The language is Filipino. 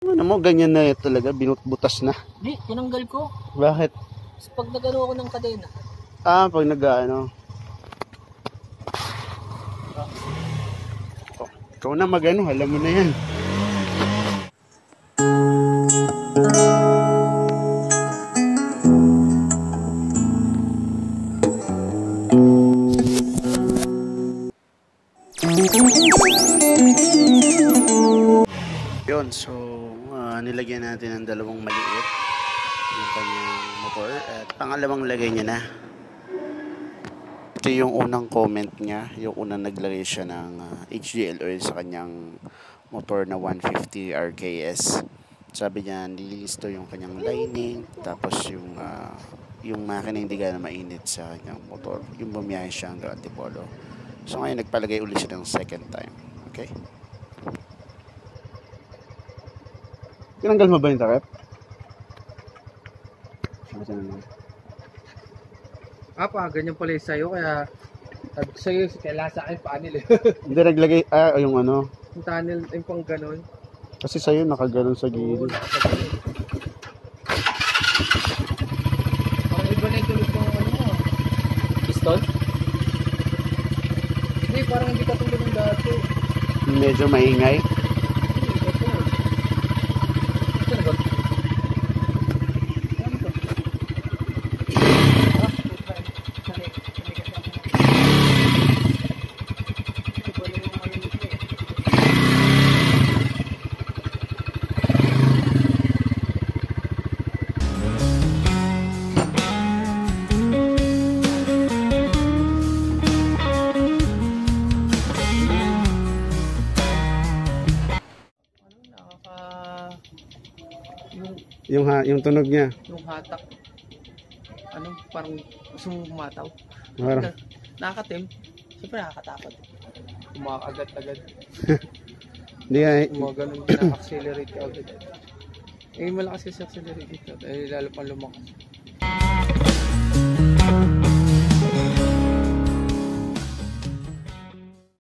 Ano mo, ganyan na talaga, binutbutas na. Hindi, tinanggal ko. Bakit? Pag nagano ako ng kadena. Ah, pag nag-ano. Oh, ikaw na mag-ano, alam mo na yan. Yun, so nilagyan natin ng dalawang maliit yung kanyang motor at pangalawang lagay niya na. Ito yung unang comment niya, yung unang naglagay siya ng HGL oil sa kanyang motor na 150 RKS. Sabi niya nilinis to yung kanyang lining, tapos yung makina hindi gana mainit sa kanyang motor, yung bumiyahe siya hanggang Antipolo. So ngayon nagpalagay ulit siya ng second time. Okay? Tinanggal mo ba yung takip? Ganyan pala yung sayo, kaya sabi ko sa'yo, kailangan sa akin panel eh. Hindi naglagay, yung ano. Yung tunnel, yung pang ganon. Kasi sa'yo nakaganon sa gilid. Parang iba na yung tulog ng ano mo. Piston? Hindi, parang hindi ka tulog ng dati. Medyo maingay. Yung tunog niya. Yung hatak. Parang gusto mong humataw. Parang Nakakatim. Siyempre nakakatakot. Kumakagat-agad. Hindi nga Mga ganun, na-accelerate ka agad. Malakas kasi accelerate ka. Lalo pang lumakas.